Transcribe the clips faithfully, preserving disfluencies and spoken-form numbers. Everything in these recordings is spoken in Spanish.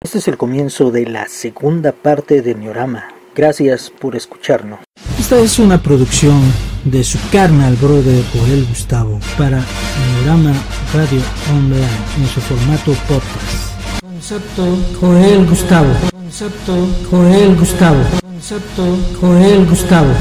Este es el comienzo de la segunda parte de Neorama. Gracias por escucharnos. Esta es una producción de su carnal brother Joel Gustavo para Neorama Radio Online en su formato podcast. Concepto Joel Gustavo. Concepto Joel Gustavo. Concepto Joel Gustavo.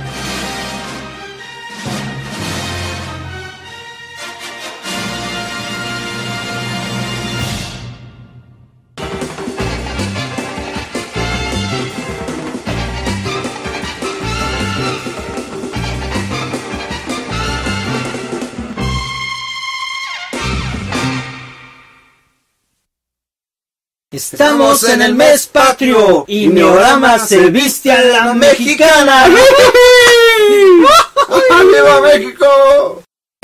Estamos en el mes patrio y Neorama se viste a la mexicana. ¡Viva México!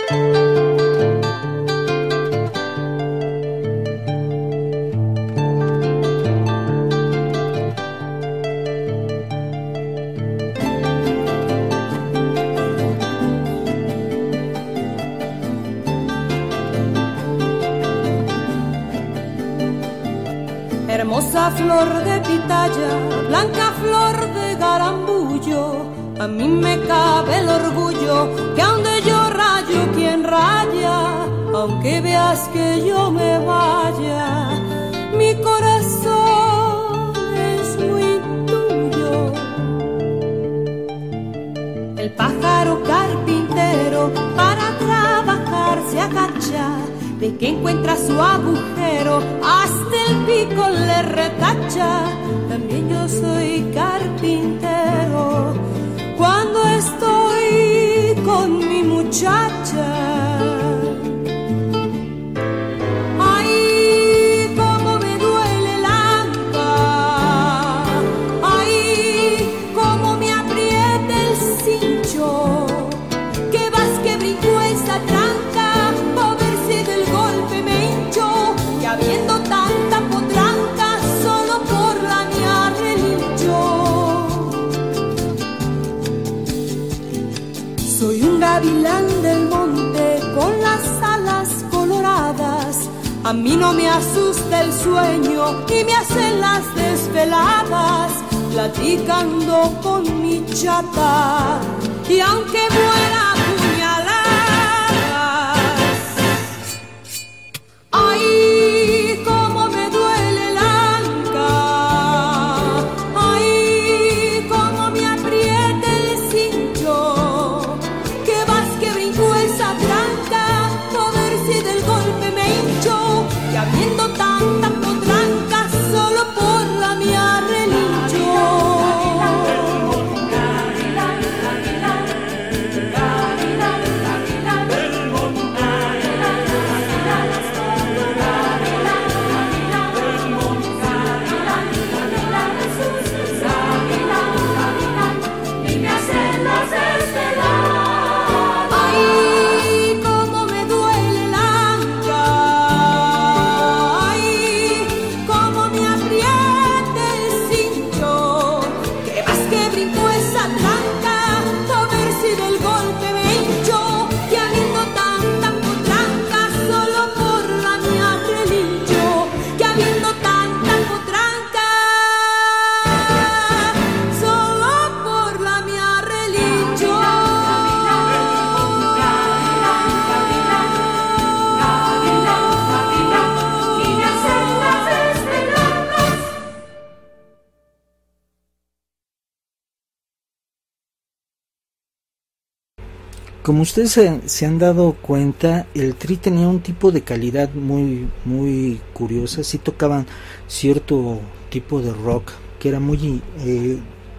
Hermosa flor de pitaya, blanca flor de garambullo, a mí me cabe el orgullo que a donde yo rayo quien raya, aunque veas que yo me vaya, mi corazón es muy tuyo. El pájaro carpintero para trabajar se agacha, de que encuentra su agujero, hasta el pico le retacha. También yo soy carpintero cuando estoy con mi muchacha. Ay, cómo me duele el anca, ay, cómo me aprieta el cincho, que vas que brinco esa tranca. Habiendo tanta potranca, solo por la mía relincho. Soy un gavilán del monte con las alas coloradas. A mí no me asusta el sueño y me hacen las desveladas, platicando con mi chata. Y aunque muera apuñalada, habiendo tanta potranca, solo por la mía relincho. Como ustedes se, se han dado cuenta, el Tri tenía un tipo de calidad muy muy curiosa. Sí tocaban cierto tipo de rock que era muy eh,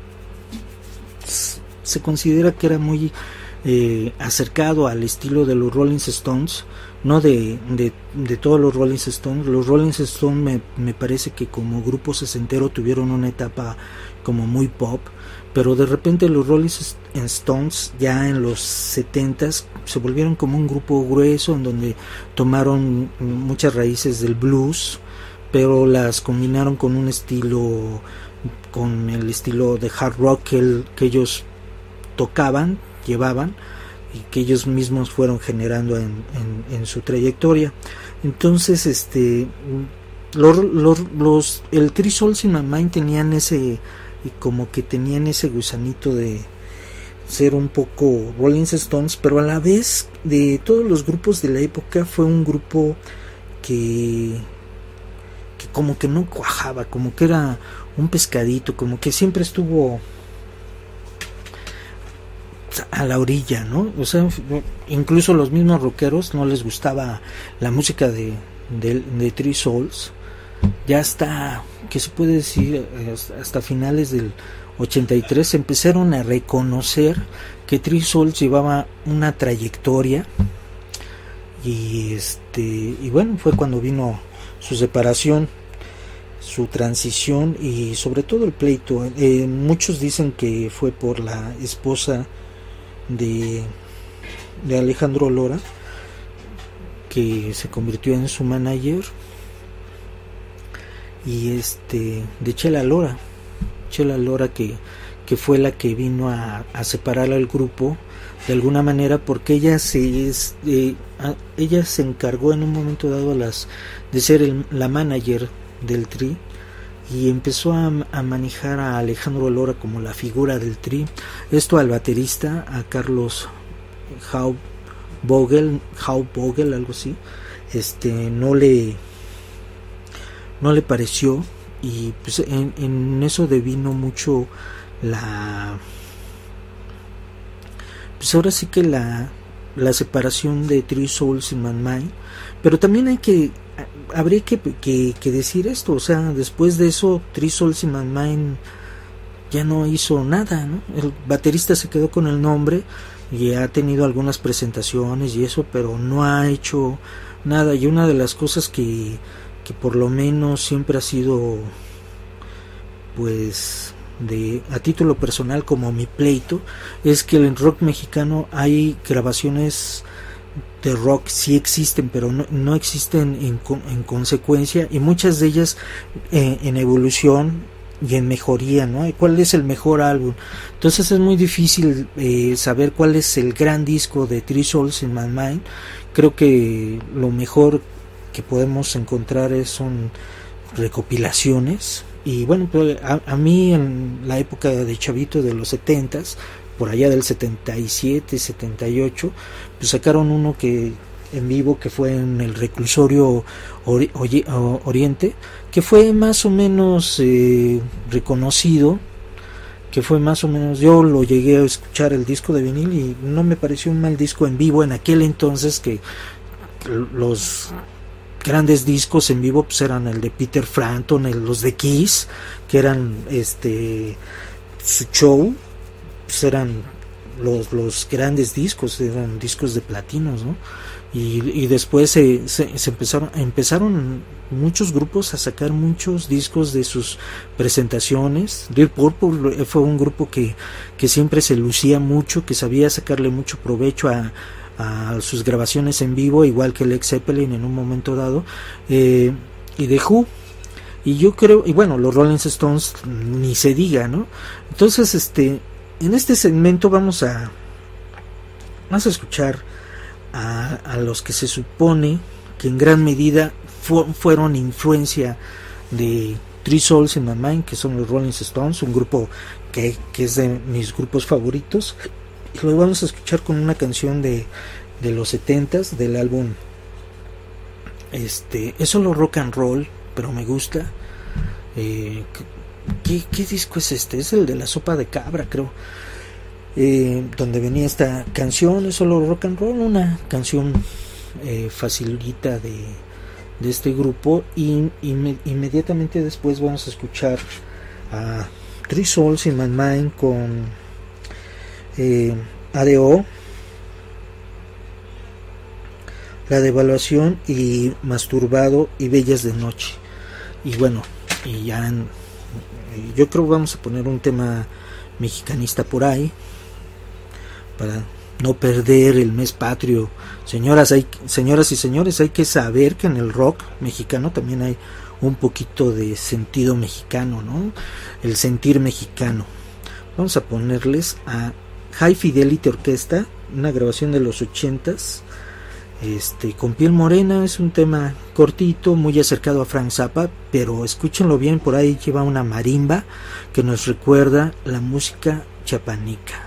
se considera que era muy eh, acercado al estilo de los Rolling Stones, no de, de, de todos los Rolling Stones. Los Rolling Stones me, me parece que como grupo sesentero tuvieron una etapa como muy pop, pero de repente los Rolling Stones ya en los setentas se volvieron como un grupo grueso en donde tomaron muchas raíces del blues, pero las combinaron con un estilo, con el estilo de hard rock que, el, que ellos tocaban, llevaban, y que ellos mismos fueron generando en, en, en su trayectoria. Entonces este los, los, los el Three Souls in My Mind tenían ese, como que tenían ese gusanito de ser un poco Rolling Stones, pero a la vez de todos los grupos de la época fue un grupo que, que como que no cuajaba, como que era un pescadito, como que siempre estuvo a la orilla, ¿no? O sea, incluso los mismos rockeros no les gustaba la música de, de, de Three Souls. Ya hasta, que se puede decir, hasta finales del ochenta y tres empezaron a reconocer que Three Souls llevaba una trayectoria, y este y bueno, fue cuando vino su separación, su transición y sobre todo el pleito. Eh, muchos dicen que fue por la esposa de, de Alejandro Lora, que se convirtió en su manager, y este de Chela Lora, Chela Lora que, que fue la que vino a, a separar al grupo de alguna manera, porque ella se es, eh, a, ella se encargó en un momento dado a las de ser el, la manager del Tri, y empezó a, a manejar a Alejandro Lora como la figura del Tri. Esto al baterista, a Carlos Hau Vogel, Hau Vogel, algo así, este no le no le pareció, y pues en, en eso devino mucho la pues ahora sí que la la separación de Three Souls in My Mind. Pero también hay que habría que, que, que decir esto, o sea, después de eso Three Souls in My Mind ya no hizo nada, ¿no? El baterista se quedó con el nombre y ha tenido algunas presentaciones y eso, pero no ha hecho nada. Y una de las cosas que, que por lo menos siempre ha sido, pues, de a título personal como mi pleito, es que en rock mexicano hay grabaciones de rock, sí existen, pero no, no existen en, en consecuencia, y muchas de ellas eh, en evolución y en mejoría, ¿no? ¿Cuál es el mejor álbum? Entonces es muy difícil eh, saber cuál es el gran disco de Three Souls in My Mind. Creo que lo mejor que podemos encontrar es, son recopilaciones. Y bueno, pues a, a mí en la época de chavito de los setentas, por allá del setenta y siete, setenta y ocho, pues sacaron uno que en vivo, que fue en el Reclusorio Ori- Ori- Oriente, que fue más o menos eh, reconocido, que fue más o menos, yo lo llegué a escuchar el disco de vinil y no me pareció un mal disco en vivo en aquel entonces, que los grandes discos en vivo pues eran el de Peter Frampton, el, los de Kiss, que eran este su show, pues eran los, los grandes discos, eran discos de platinos, ¿no? Y, y después se, se, se empezaron empezaron muchos grupos a sacar muchos discos de sus presentaciones. Deep Purple fue un grupo que, que siempre se lucía mucho, que sabía sacarle mucho provecho a, a sus grabaciones en vivo, igual que Led Zeppelin en un momento dado, eh, y The Who, y yo creo, y bueno, los Rolling Stones ni se diga, ¿no? Entonces, este en este segmento vamos a vamos a escuchar a, a los que se supone que en gran medida fu- fueron influencia de Three Souls in My Mind, que son los Rolling Stones, un grupo que, que es de mis grupos favoritos, y lo vamos a escuchar con una canción de, de los setentas, del álbum este es solo rock and roll, pero me gusta. eh, ¿qué, ¿qué disco es este? Es el de La Sopa de Cabra, creo, eh, donde venía esta canción, es solo rock and roll, una canción eh, facilita de, de este grupo. Y, y inmediatamente después vamos a escuchar a Three Souls in My Mind con eh, A D O, La Devaluación, y Masturbado y Bellas de Noche. Y bueno, y ya en, yo creo que vamos a poner un tema mexicanista por ahí para no perder el mes patrio. Señoras, hay, señoras y señores, hay que saber que en el rock mexicano también hay un poquito de sentido mexicano, ¿no? El sentir mexicano. Vamos a ponerles a High Fidelity Orchestra, una grabación de los ochentas, este, con piel morena. Es un tema cortito, muy acercado a Frank Zappa, pero escúchenlo bien, por ahí lleva una marimba que nos recuerda la música chapaneca.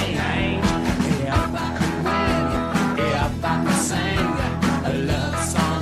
Sing a love song.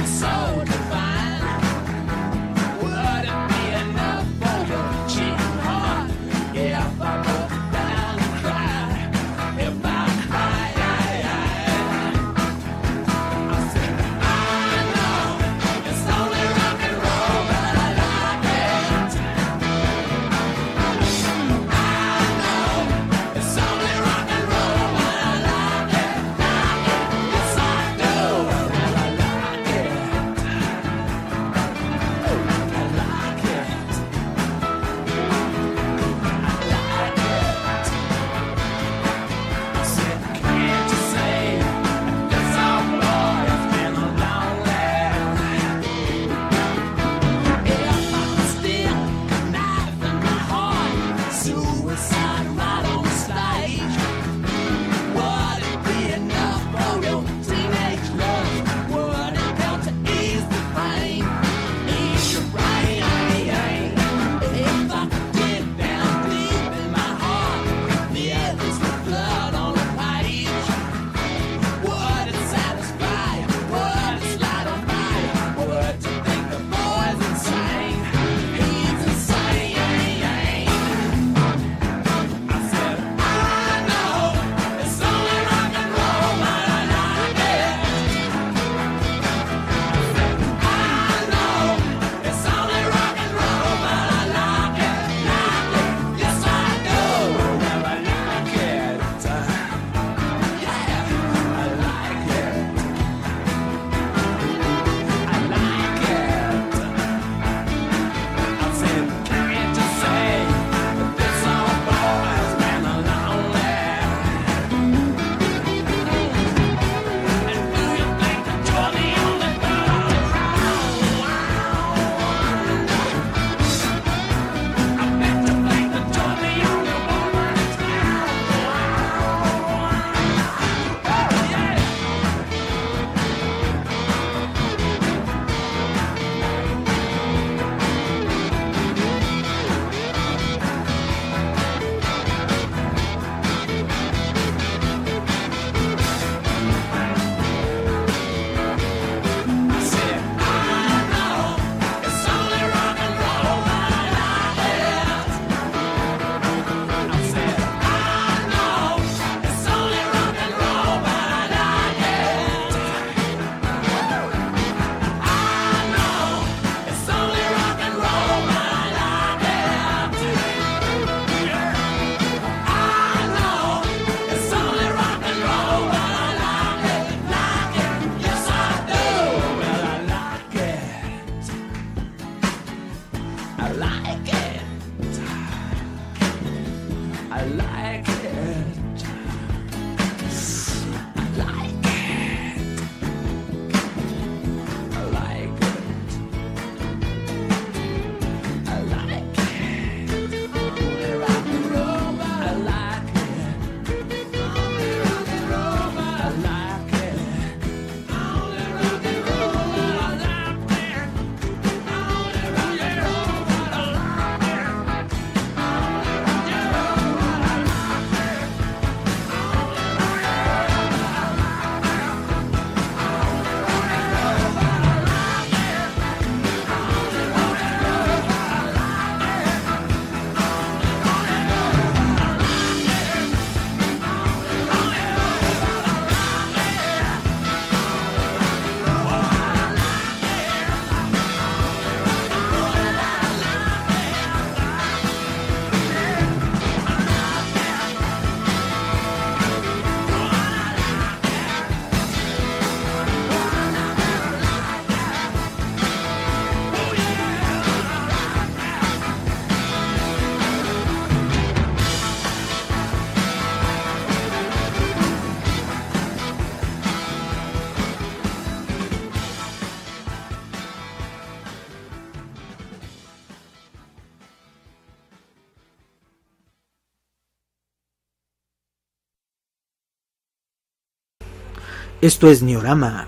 Esto es Niorama.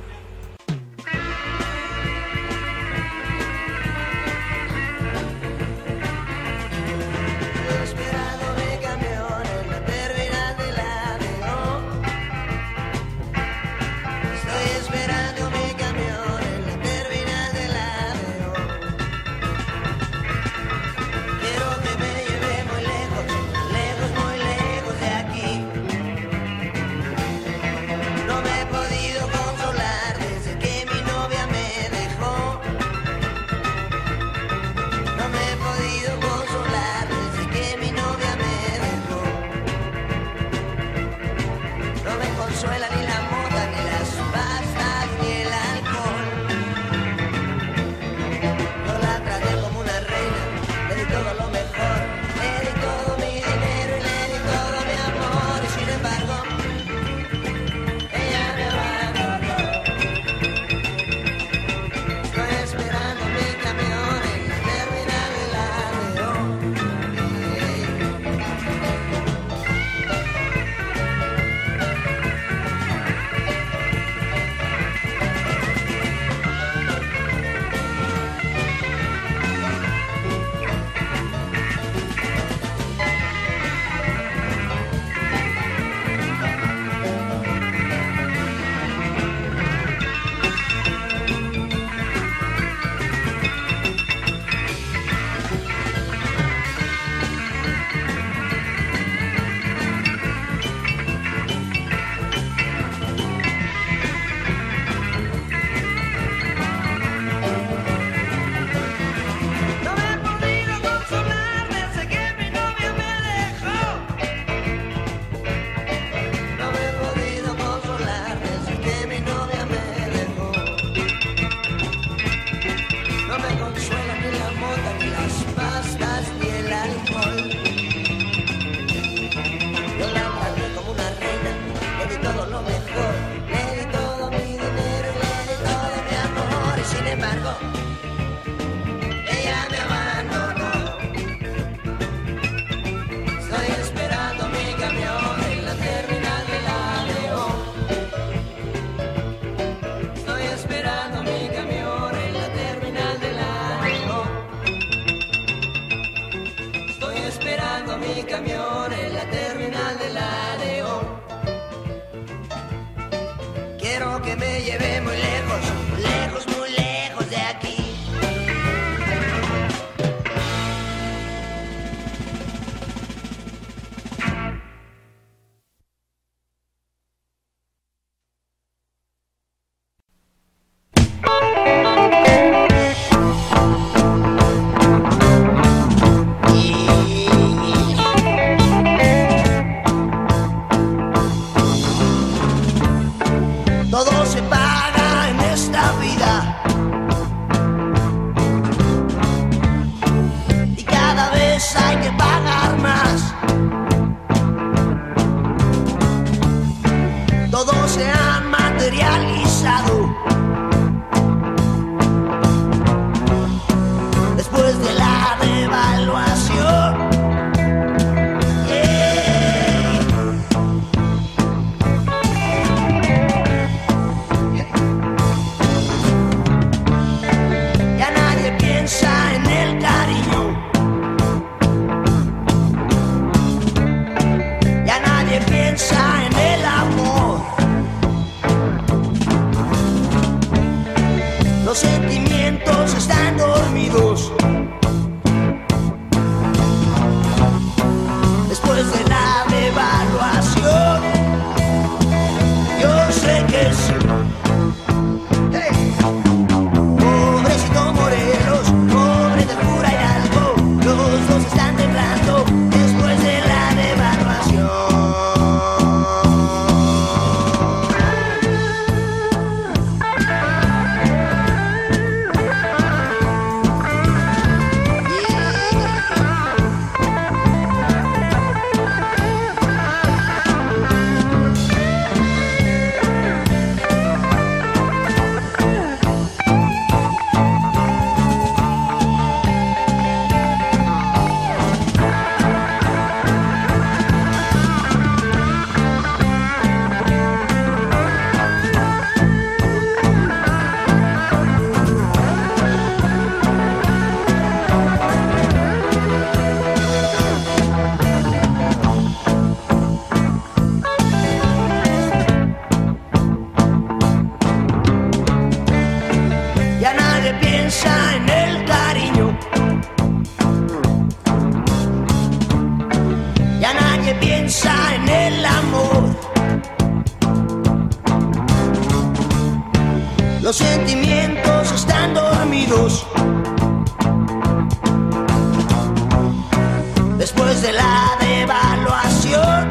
Piensa en el amor. los sentimientos están dormidos. Después de la devaluación,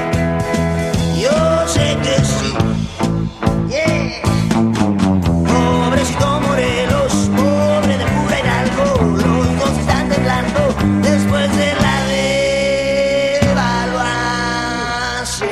yo sé que sí. Yeah. Pobrecito Morelos, pobre de pura Hidalgo, los dos están temblando después de la devaluación.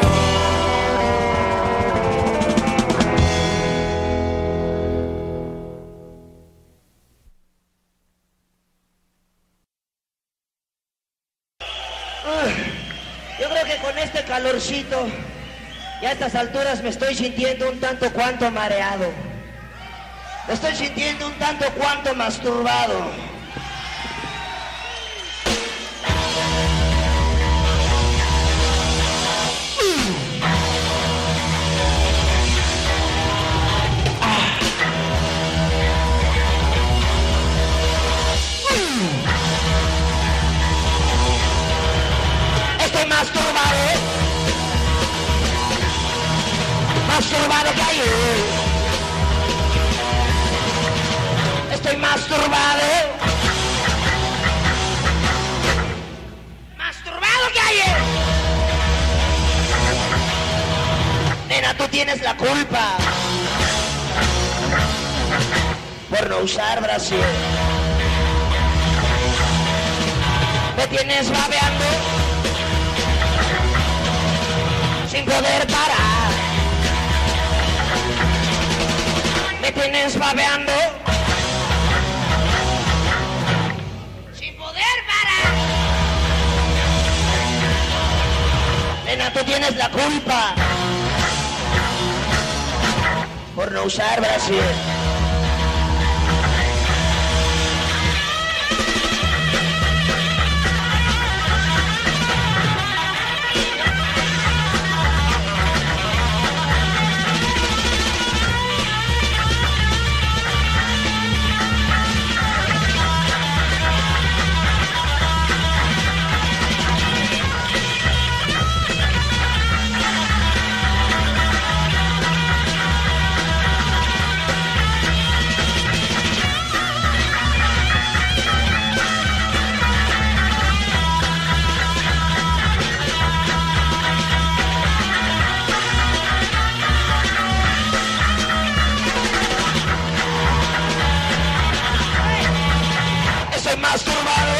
Yo creo que con este calorcito y a estas alturas me estoy sintiendo un tanto cuanto mareado. Me estoy sintiendo un tanto cuanto masturbado. Estoy masturbado, masturbado que ayer. Estoy masturbado, masturbado que ayer. Nena, tú tienes la culpa por no usar brasier. Me tienes babeando sin poder parar. Me tienes babeando sin poder parar. Nena, tú tienes la culpa por no usar brasier. Masturbado,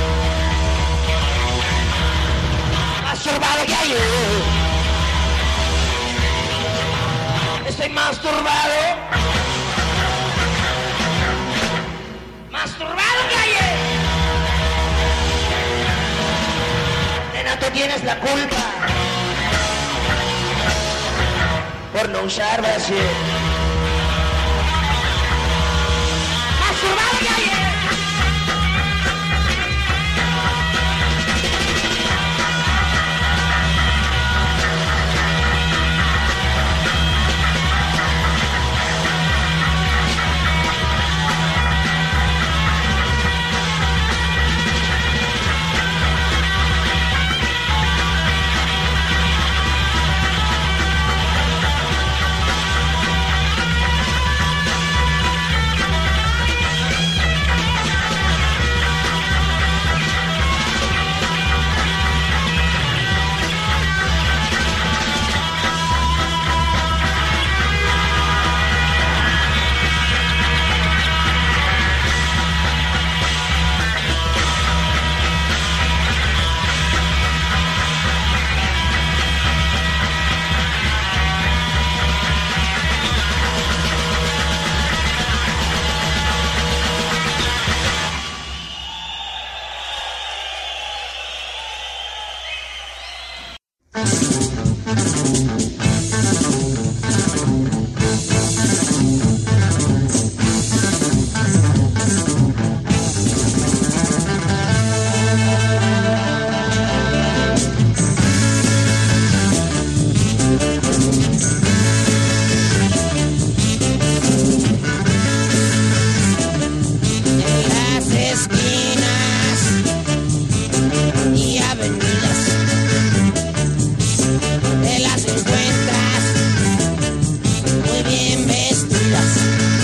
masturbado que ayer. Estoy masturbado, masturbado que ayer. Nena, tú tienes la culpa por no usar brasier. Masturbado que ayer. Te las encuentras muy bien vestidas.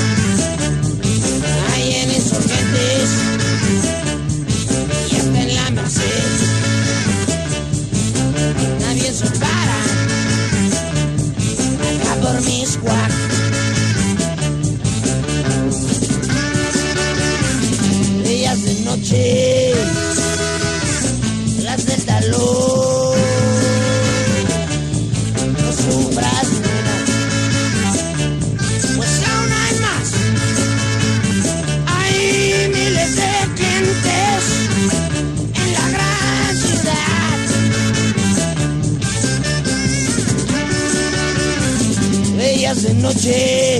Bellas de noche,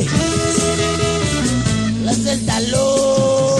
las del talón.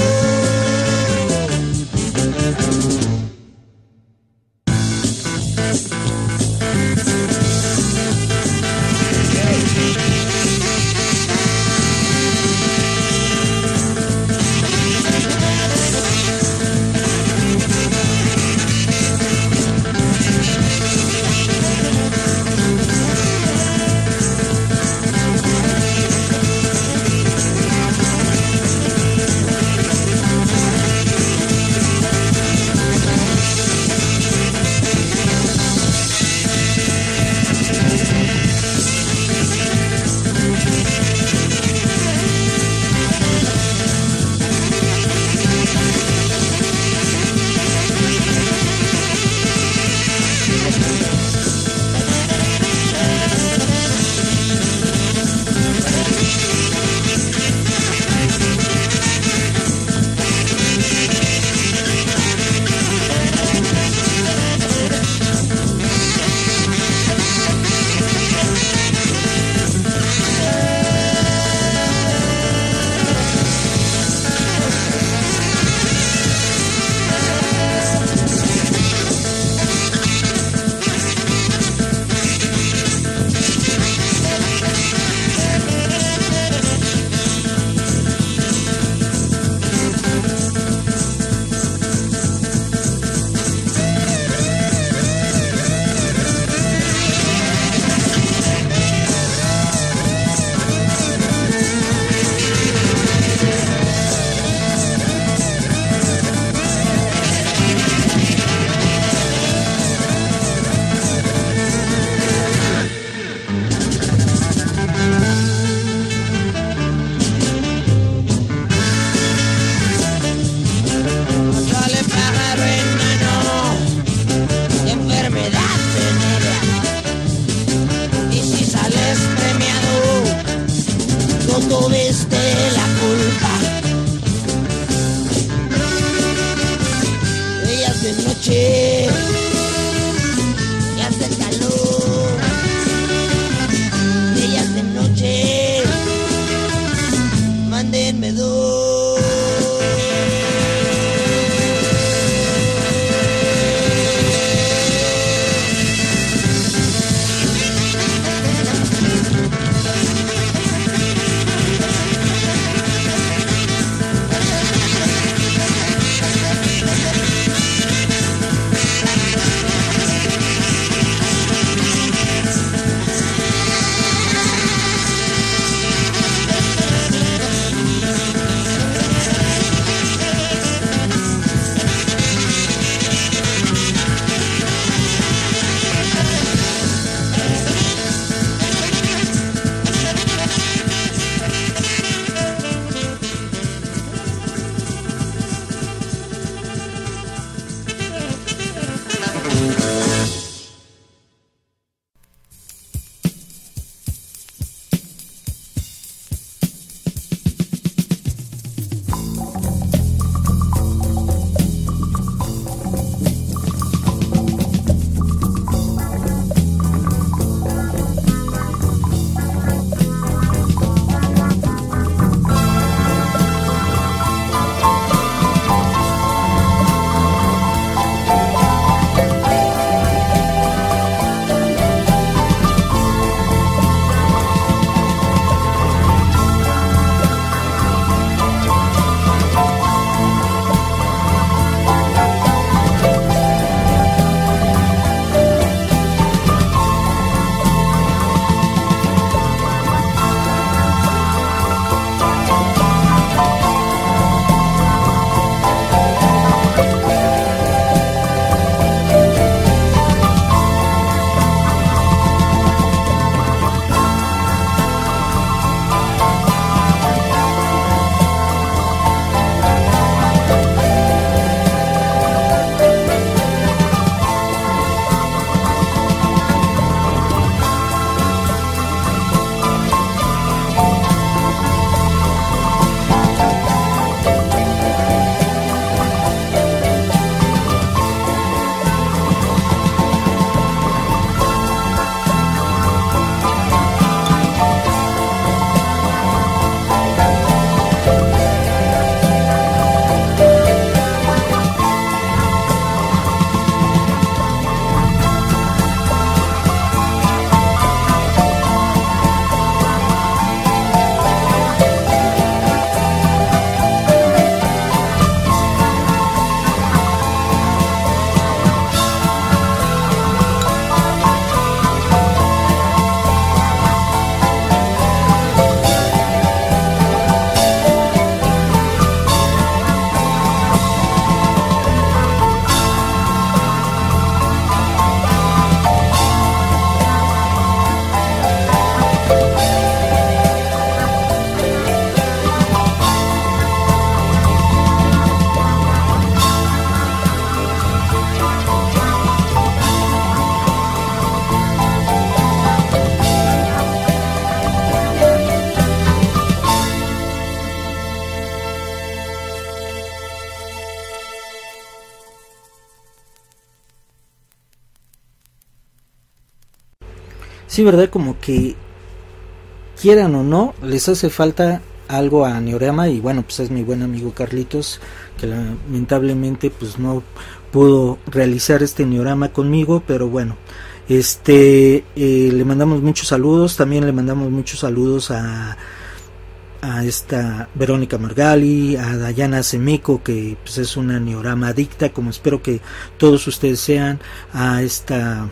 sí, verdad, como que quieran o no, les hace falta algo a Neorama. Y bueno, pues es mi buen amigo Carlitos, que lamentablemente pues no pudo realizar este Neorama conmigo, pero bueno, este eh, le mandamos muchos saludos. También le mandamos muchos saludos a a esta Verónica Margali, a Dayana Semeco, que pues es una Neorama adicta, como espero que todos ustedes sean, a esta,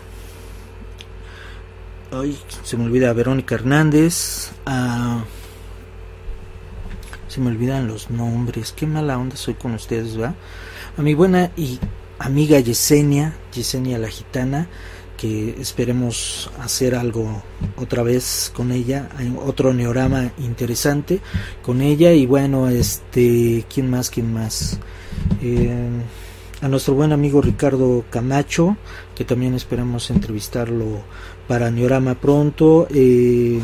ay, se me olvida, Verónica Hernández, a, se me olvidan los nombres, qué mala onda soy con ustedes, ¿va? A mi buena y amiga Yesenia, Yesenia la Gitana, que esperemos hacer algo otra vez con ella, hay otro Neorama interesante con ella. Y bueno, este, ¿quién más? ¿Quién más? Eh, a nuestro buen amigo Ricardo Camacho, que también esperamos entrevistarlo para Neorama pronto. Eh,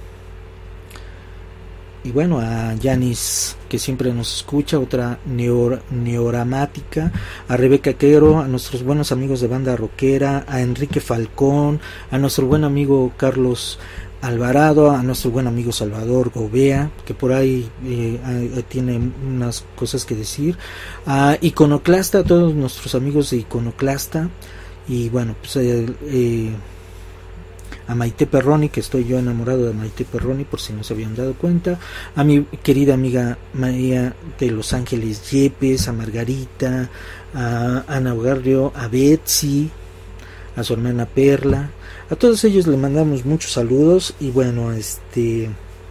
y bueno, a Yanis, que siempre nos escucha, otra neor, neoramática, a Rebeca Quero, a nuestros buenos amigos de Banda Rockera, a Enrique Falcón, a nuestro buen amigo Carlos Alvarado, a nuestro buen amigo Salvador Gobea, que por ahí eh, tiene unas cosas que decir, a Iconoclasta, a todos nuestros amigos de Iconoclasta. Y bueno, pues eh, eh, a Maite Perroni, que estoy yo enamorado de Maite Perroni, por si no se habían dado cuenta, a mi querida amiga María de Los Ángeles Yepes, a Margarita, a Ana Garrio, a Betsy, a su hermana Perla, a todos ellos le mandamos muchos saludos. Y bueno, este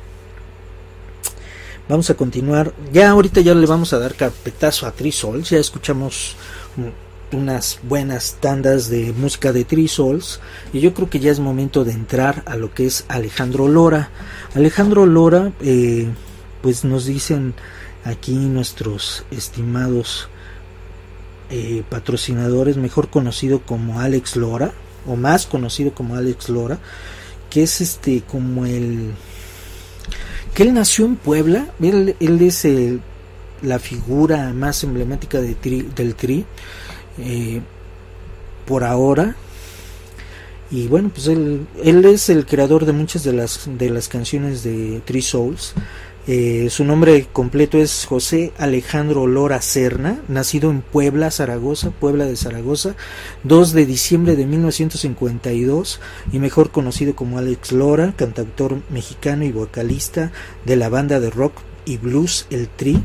vamos a continuar, ya ahorita ya le vamos a dar carpetazo a Three Souls. Ya escuchamos unas buenas tandas de música de Three Souls, y yo creo que ya es momento de entrar a lo que es Alejandro Lora. Alejandro Lora, eh, pues nos dicen aquí nuestros estimados eh, patrocinadores, mejor conocido como Alex Lora, o más conocido como Alex Lora, que es este como el que él nació en Puebla. Él, él es el, la figura más emblemática de tri, del Tri. Eh, por ahora. Y bueno, pues él, él es el creador de muchas de las de las canciones de Three Souls. Eh, su nombre completo es José Alejandro Lora Serna, nacido en Puebla, Zaragoza, Puebla de Zaragoza, dos de diciembre de mil novecientos cincuenta y dos, y mejor conocido como Alex Lora, cantautor mexicano y vocalista de la banda de rock y blues El Tri.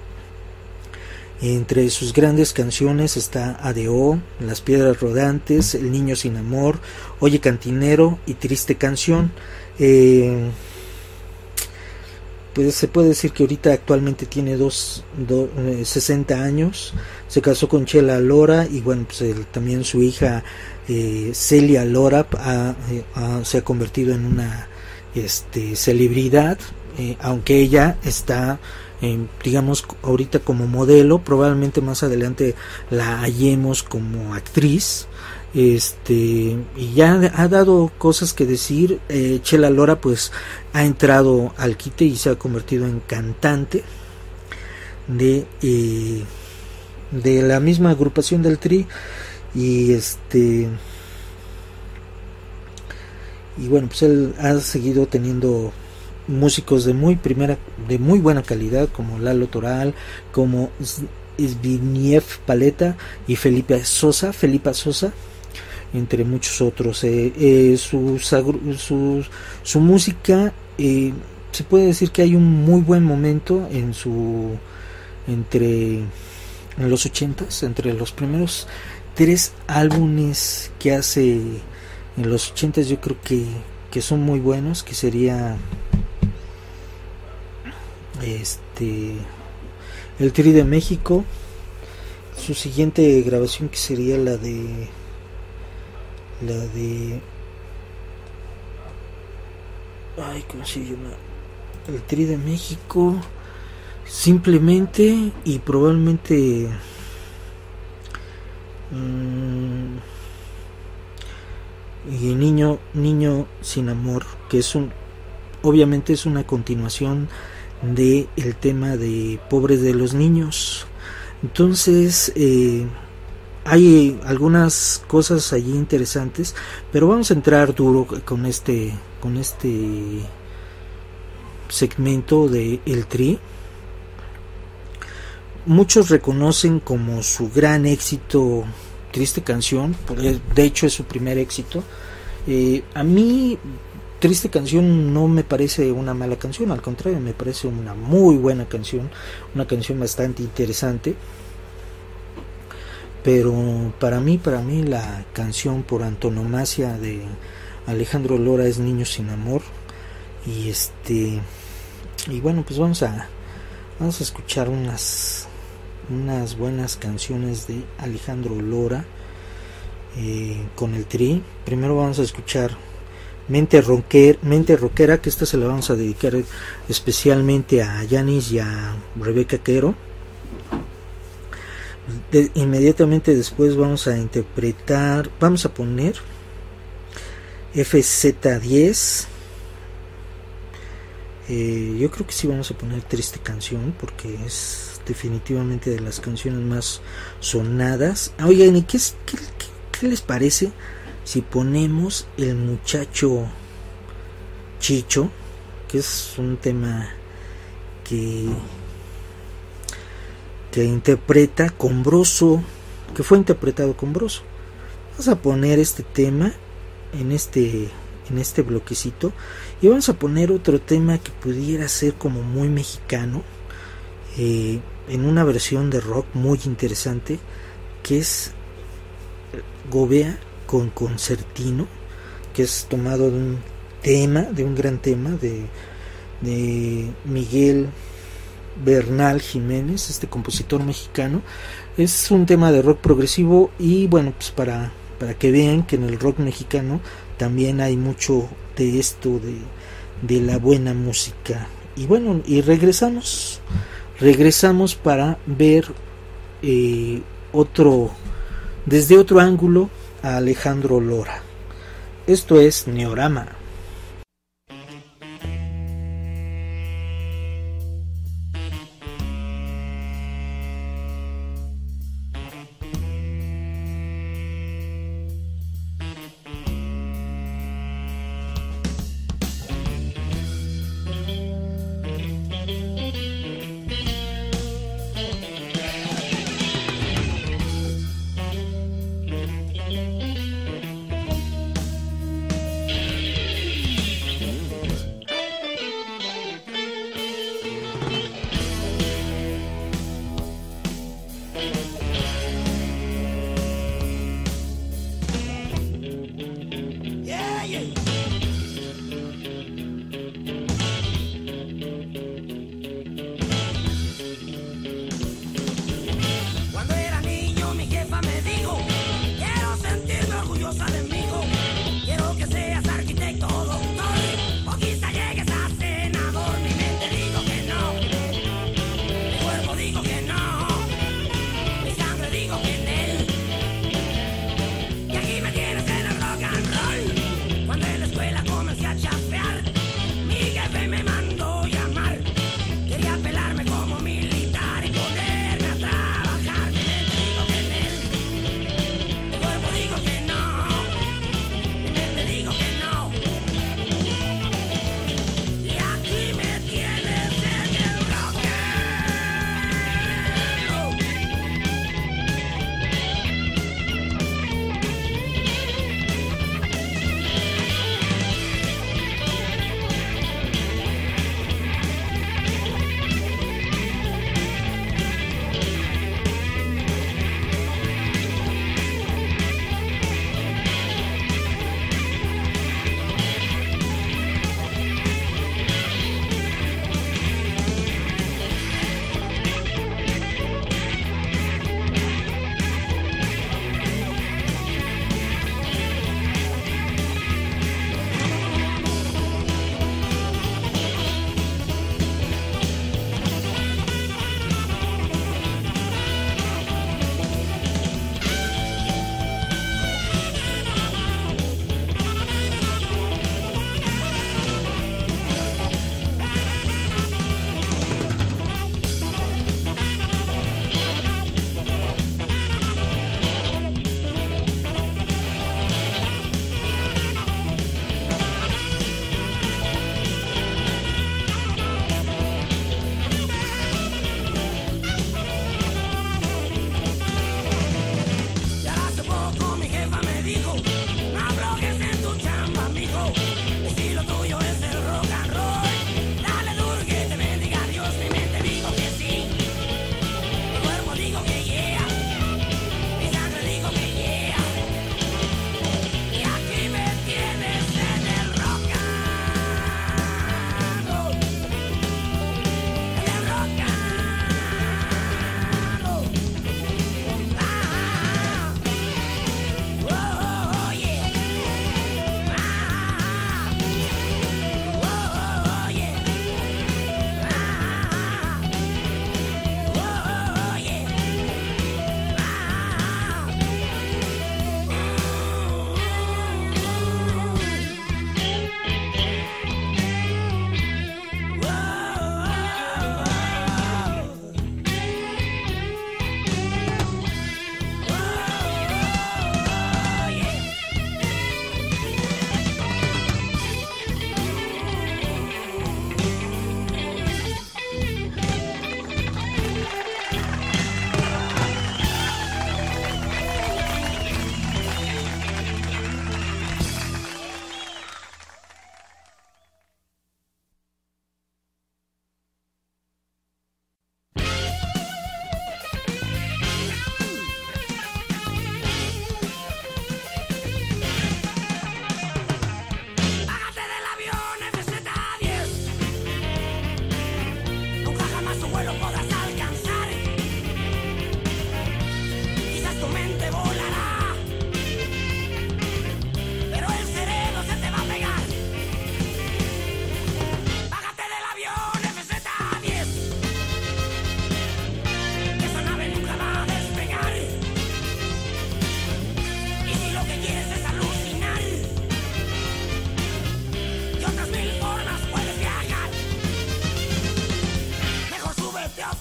Entre sus grandes canciones está A D O, Las Piedras Rodantes, El Niño Sin Amor, Oye Cantinero y Triste Canción. Eh, pues se puede decir que ahorita actualmente tiene dos, do, eh, sesenta años. Se casó con Chela Lora, y bueno, pues él, también su hija eh, Celia Lora ha, eh, ha, se ha convertido en una este, celebridad, eh, aunque ella está Eh, digamos ahorita como modelo. Probablemente más adelante la hallemos como actriz, este y ya ha dado cosas que decir. eh, Chela Lora pues ha entrado al quite y se ha convertido en cantante de eh, de la misma agrupación del Tri, y este y bueno, pues él ha seguido teniendo músicos de muy primera, de muy buena calidad, como Lalo Toral, como Zbigniew Paleta y Felipe Sosa, Felipa Sosa, entre muchos otros. Eh, eh, su, su, su música, eh, se puede decir que hay un muy buen momento en su, entre, en los ochentas, entre los primeros tres álbumes que hace en los ochentas, yo creo que, que son muy buenos, que sería este El Tri de México, su siguiente grabación que sería la de la de ay, ¿cómo se llama? El Tri de México, simplemente, y probablemente mmm, y Niño Niño Sin Amor, que es un, obviamente es una continuación de el tema de Pobres de los Niños. Entonces eh, hay algunas cosas allí interesantes, pero vamos a entrar duro con este con este segmento de El Tri. Muchos reconocen como su gran éxito Triste Canción, de hecho es su primer éxito. Eh, a mí Triste Canción no me parece una mala canción, al contrario, me parece una muy buena canción, una canción bastante interesante. Pero para mí, para mí la canción por antonomasia de Alejandro Lora es Niño sin Amor. Y este y bueno, pues vamos a vamos a escuchar unas unas buenas canciones de Alejandro Lora eh, con el Tri. Primero vamos a escuchar Mente Rocker, Mente Rockera, que esta se la vamos a dedicar especialmente a Yanis y a Rebeca Quero. De, inmediatamente después vamos a interpretar, vamos a poner F Z diez. Eh, yo creo que sí vamos a poner Triste Canción porque es definitivamente de las canciones más sonadas. Oigan, ¿y qué, es, qué, qué, qué les parece si ponemos El Muchacho Chicho, que es un tema que que interpreta Combroso, que fue interpretado Combroso? Vamos a poner este tema en este en este bloquecito y vamos a poner otro tema que pudiera ser como muy mexicano, eh, en una versión de rock muy interesante, que es Gobea con Concertino, que es tomado de un tema, de un gran tema de, de Miguel Bernal Jiménez, este compositor mexicano. Es un tema de rock progresivo y bueno, pues para, para que vean que en el rock mexicano también hay mucho de esto de, de la buena música. Y bueno, y regresamos regresamos para ver eh, otro, desde otro ángulo, a Alejandro Lora. Esto es Neorama.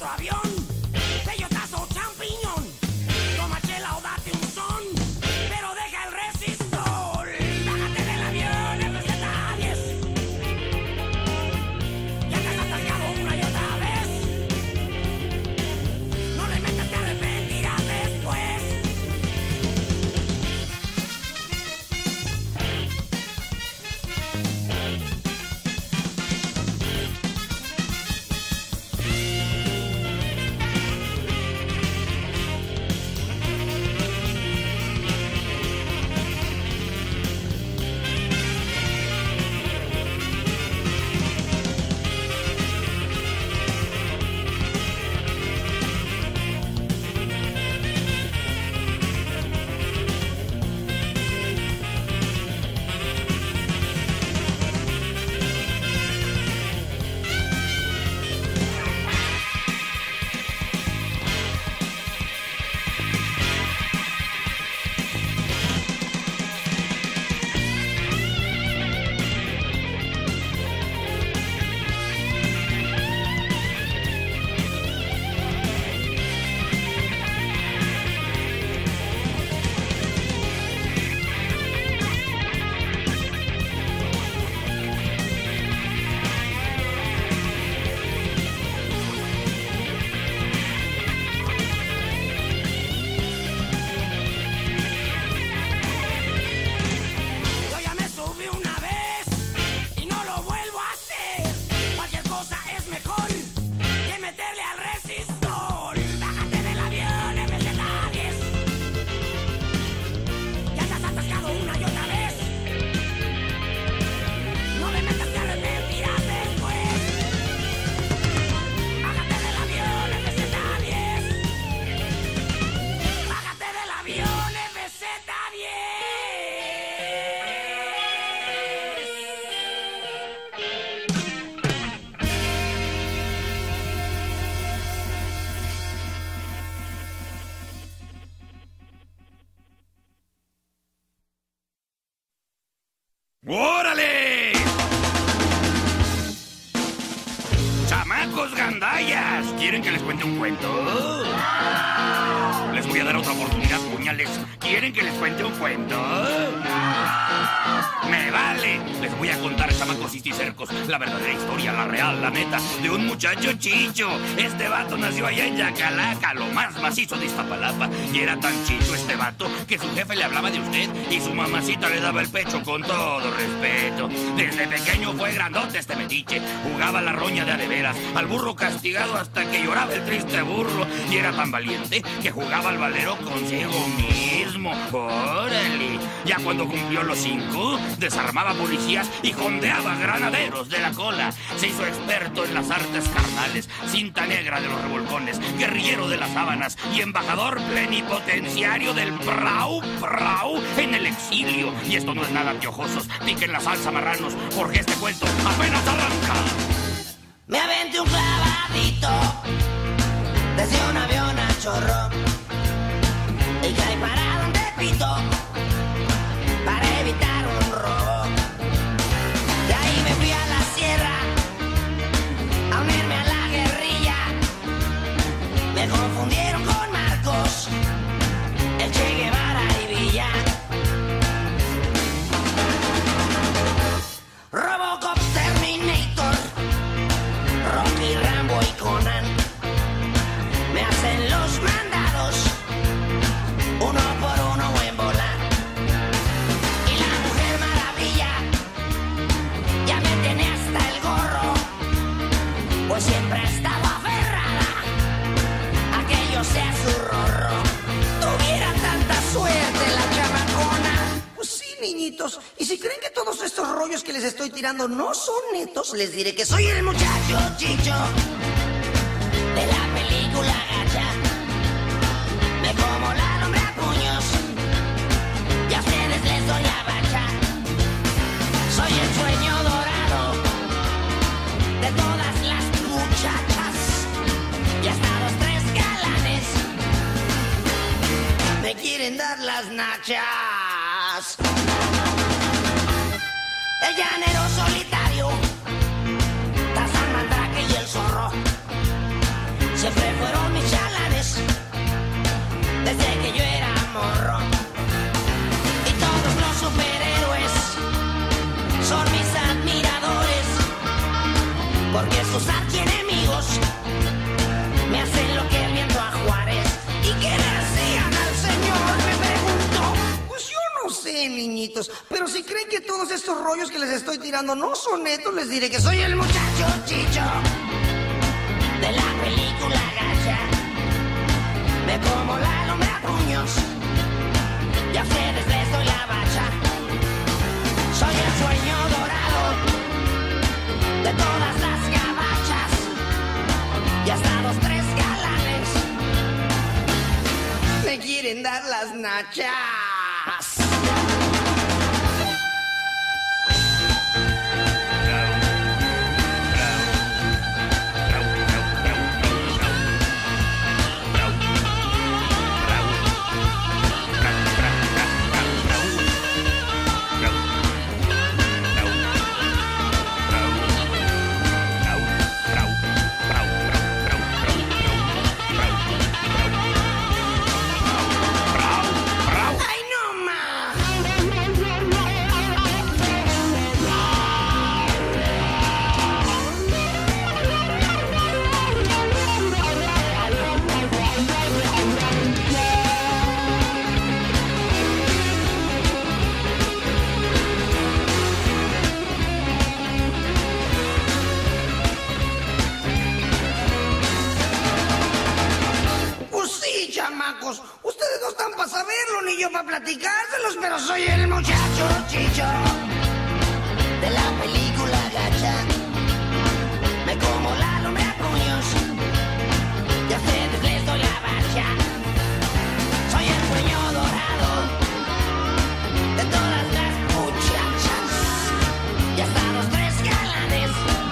avión, bellotazo champiñón, toma chela o date un son, pero deja el resistor, bájate del avión en receta diez, ya te has atascado una y otra vez, no le metas, te arrepentirás después. Yo ya me subí una vez y no lo vuelvo a hacer. Cualquier cosa es mejor que meterle al resistor. Bájate del avión en receta diez. Ya te has atascado una y otra vez. No le metas, te arrepentirás después. Bájate del avión en receta diez. Bájate del avión en receta diez. ¡Órale! ¡Chamacos gandallas! ¿Quieren que les cuente un cuento? Les voy a dar otra oportunidad, puñales. ¿Quieren que les cuente un cuento? ¡Me vale! Les voy a contar, chamacos cisticercos, la verdadera historia, la real, la neta, de un muchacho chicho. Este vato nació allá en Yacalaca, lo más macizo de Iztapalapa. Y era tan chicho este vato que su jefe le hablaba de usted y su mamacita le daba el pecho con todo respeto. Desde pequeño fue grandote este metiche, jugaba la roña de a de veras, al burro castigado hasta que lloraba el triste burro. Y era tan valiente que jugaba al valero consigo mismo. ¡Órale! Ya cuando cumplió los cinco, desarmaba policías y jondeaba granaderos de la cola. Se hizo experto en las artes carnales, cinta negra de los revolcones, guerrillero de las sábanas y embajador plenipotenciario del Prau Prau en el exilio. Y esto no es nada, piojosos, piquen la salsa, marranos, porque este cuento apenas arranca. Me aventé un clavadito desde un avión a chorro y caí parado en Tepito para evitar un robo. De ahí me fui a la sierra a unirme a la guerrilla. Me confundieron con Marcos, el Che Guevara y Villa. Robocop, Terminator, Rocky, Rambo y Conan me hacen los mandados, uno por uno en volar. Y la Mujer Maravilla ya me tiene hasta el gorro, pues siempre ha estado aferrada a que yo sea su rorro. Tuviera tanta suerte la chamacona. Pues sí, niñitos, y si creen que todos estos rollos que les estoy tirando no son netos, les diré que soy el muchacho chicho de la película gacha. Me como la lumbre a puños y a ustedes les doy la bacha. Soy el sueño dorado de todas las muchachas y hasta los tres galanes me quieren dar las nachas. El llanero solitario, Tarzán, Mandrake y el zorro siempre bonitos. Pero si creen que todos estos rollos que les estoy tirando no son netos, les diré que soy el muchacho chicho de la película Gacha. Me como la lombre a puños y a ustedes les doy la bacha. Soy el sueño dorado de todas las gabachas y hasta dos, tres galanes me quieren dar las nachas. Ustedes no están para saberlo ni yo para platicárselos, pero soy el muchacho chicho de la película Gacha. Me como la lombre a puños y a ustedes les doy la bacha. Soy el sueño dorado de todas las muchachas y hasta los tres galanes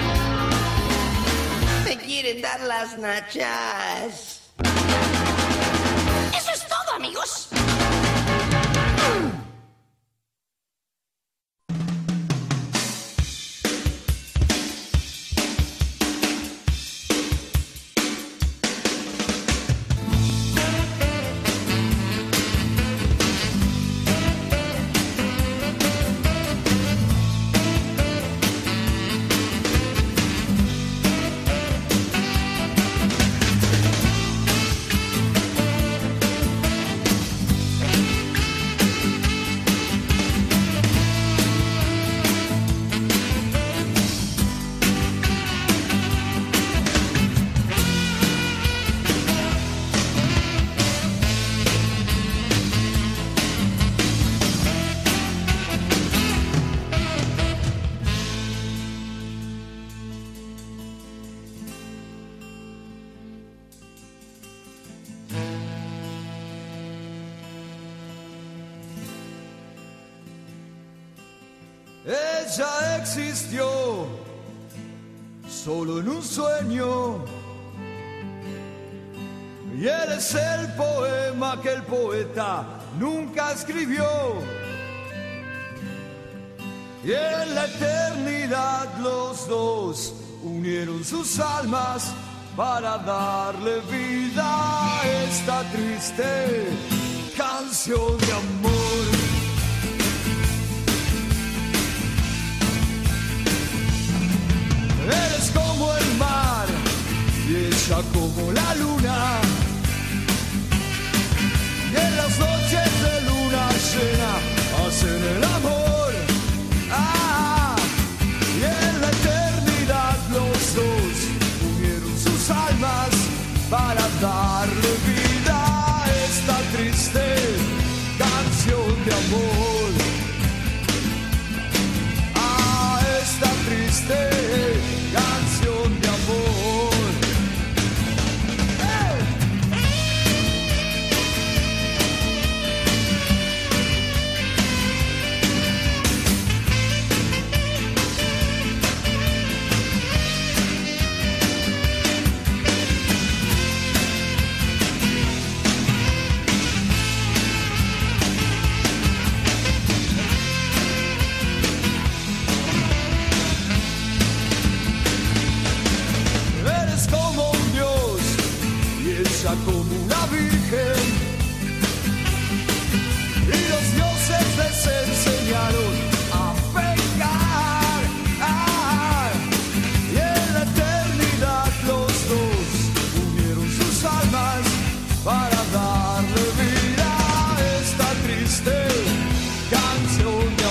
me quieren dar las nachas. Eso es todo, amigos. Ella existió solo en un sueño y él es el poema que el poeta nunca escribió. Y en la eternidad los dos unieron sus almas para darle vida a esta triste canción de amor. Eres como el mar y ella como la luna. Y en las noches de luna llena hacen el amor. Ah, y en la eternidad los dos unieron sus almas para darle vida a esta triste canción de amor. A esta triste canción de amor. Como una virgen y los dioses les enseñaron a pecar. Ah, y en la eternidad los dos unieron sus almas para darle vida a esta triste canción de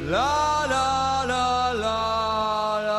La la la la la.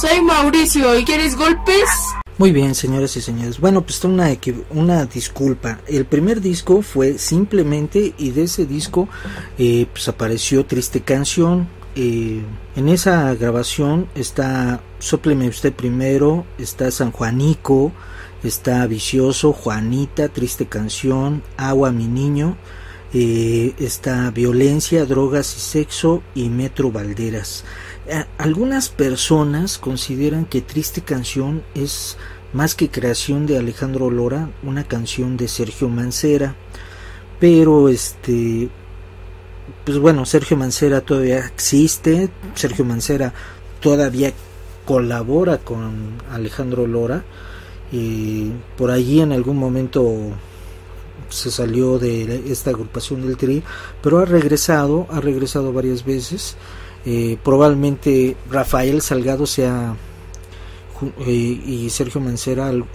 Soy Mauricio, ¿y quieres golpes? Muy bien, señoras y señores. Bueno, pues una, una disculpa. El primer disco fue Simplemente, y de ese disco eh, pues apareció Triste Canción. Eh, en esa grabación está Sópleme Usted Primero, está San Juanico, está Vicioso, Juanita, Triste Canción, Agua Mi Niño, eh, está Violencia, Drogas y Sexo y Metro Valderas. Algunas personas consideran que Triste Canción es más que creación de Alejandro Lora, una canción de Sergio Mancera, pero este pues bueno, Sergio Mancera todavía existe, Sergio Mancera todavía colabora con Alejandro Lora, y por allí en algún momento se salió de esta agrupación del Tri, pero ha regresado, ha regresado varias veces. Eh, probablemente Rafael Salgado sea eh, y Sergio Mancera eh,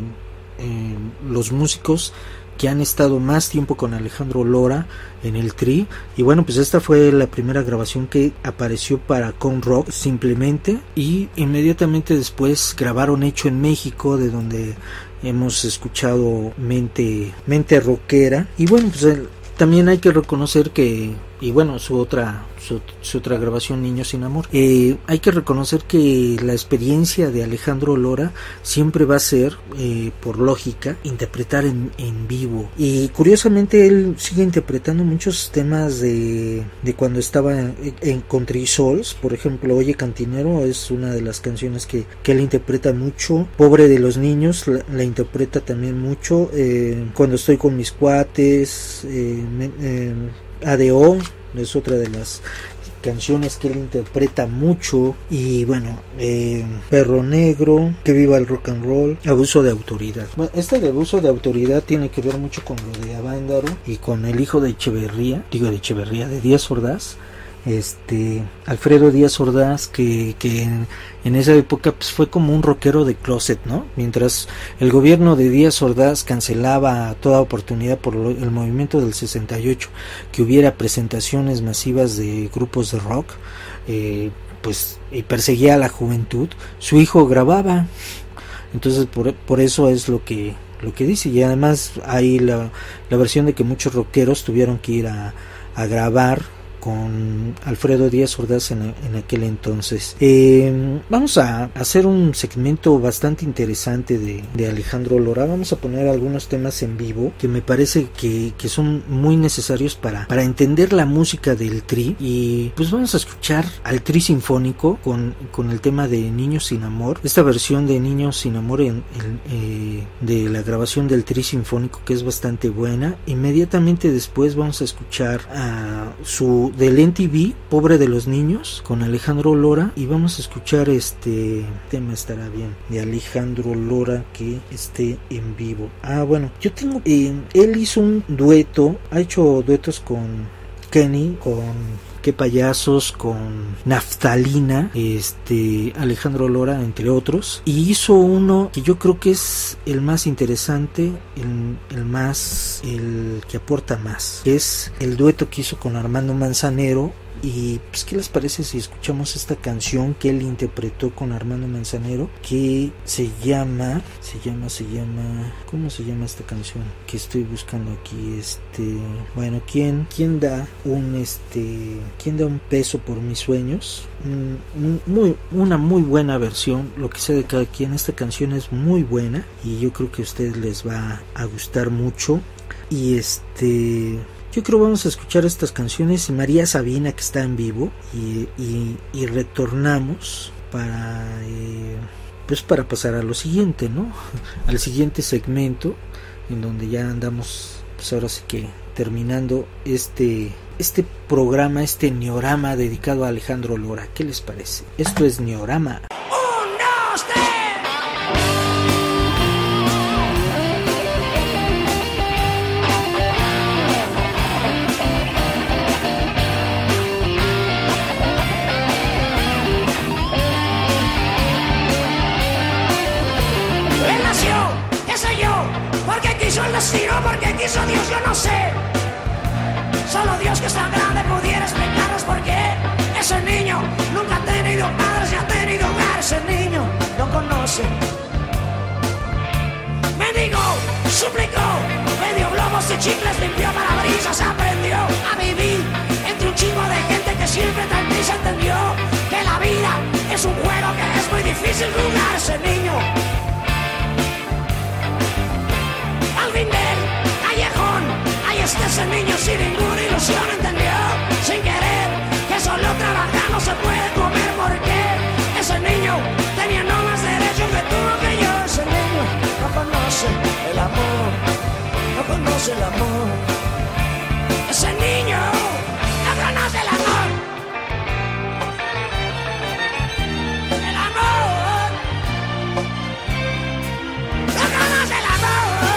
eh, los músicos que han estado más tiempo con Alejandro Lora en el Tri. Y bueno, pues esta fue la primera grabación que apareció para Con Rock, Simplemente, y inmediatamente después grabaron Hecho en México, de donde hemos escuchado Mente, Mente Rockera. Y bueno, pues el, también hay que reconocer que, y bueno, su otra su, su otra grabación, Niños sin Amor, eh, hay que reconocer que la experiencia de Alejandro Lora siempre va a ser, eh, por lógica, interpretar en, en vivo. Y curiosamente él sigue interpretando muchos temas de, de cuando estaba en, en Country Souls. Por ejemplo, Oye Cantinero es una de las canciones que, que él interpreta mucho. Pobre de los Niños la, la interpreta también mucho. Eh, cuando estoy con mis cuates, eh, eh, A D O es otra de las canciones que él interpreta mucho. Y bueno, eh, Perro Negro, Que Viva el Rock and Roll, Abuso de Autoridad. Bueno, este de Abuso de Autoridad tiene que ver mucho con lo de Avándaro y con el hijo de Echeverría, digo de Echeverría, de Díaz Ordaz, este Alfredo Díaz Ordaz, que, que en, en esa época pues fue como un rockero de closet, ¿no? Mientras el gobierno de Díaz Ordaz cancelaba toda oportunidad por lo, el movimiento del sesenta y ocho, que hubiera presentaciones masivas de grupos de rock, eh, pues y perseguía a la juventud, su hijo grababa. Entonces por, por eso es lo que lo que dice. Y además hay la, la versión de que muchos rockeros tuvieron que ir a, a grabar con Alfredo Díaz Ordaz en, en aquel entonces. Eh, vamos a hacer un segmento bastante interesante de, de Alejandro Lora. Vamos a poner algunos temas en vivo que me parece que, que son muy necesarios para, para entender la música del Tri. Y pues vamos a escuchar al Tri Sinfónico con, con el tema de Niños sin Amor. Esta versión de Niños sin Amor en, en, eh, de la grabación del Tri Sinfónico, que es bastante buena. Inmediatamente después vamos a escuchar a su del M T V, Pobre de los Niños, con Alejandro Lora, y vamos a escuchar este tema, estará bien, de Alejandro Lora, que esté en vivo. Ah, bueno, yo tengo, eh, él hizo un dueto, ha hecho duetos con Kenny, con Qué Payasos, con Naftalina, este Alejandro Lora, entre otros, y hizo uno que yo creo que es el más interesante, el, el más, el que aporta más, que es el dueto que hizo con Armando Manzanero. Y pues, ¿qué les parece si escuchamos esta canción que él interpretó con Armando Manzanero, que se llama, se llama, se llama, ¿cómo se llama esta canción? Que estoy buscando aquí, este, bueno, ¿quién, quién da un, este, quién da un peso por mis sueños? Mm, muy, una muy buena versión, lo que sea de cada quien. Esta canción es muy buena y yo creo que a ustedes les va a gustar mucho. Y este... yo creo que vamos a escuchar estas canciones y María Sabina, que está en vivo, y, y, y retornamos para eh, pues para pasar a lo siguiente, ¿no? Al siguiente segmento, en donde ya andamos, pues ahora sí que terminando este este programa, este Neorama dedicado a Alejandro Lora. ¿Qué les parece? Esto es Neorama. El destino, porque quiso Dios, yo no sé. Solo Dios, que es tan grande, pudiera explicarnos por qué ese niño nunca ha tenido padres ni ha tenido hogar. Ese niño conoce. Mendigó, suplicó, vendió globos y chicles, limpió parabrisas, aprendió a vivir entre un chingo de gente que siempre tan triste. Entendió que la vida es un juego que es muy difícil jugar. Ese niño al fin del callejón, ahí está ese niño sin ninguna ilusión. Entendió sin querer que solo trabajando se puede comer, porque ese niño tenía no más derechos que tú o que yo. Ese niño no conoce el amor, no conoce el amor. Ese niño no conoce el amor. El amor no conoce el amor.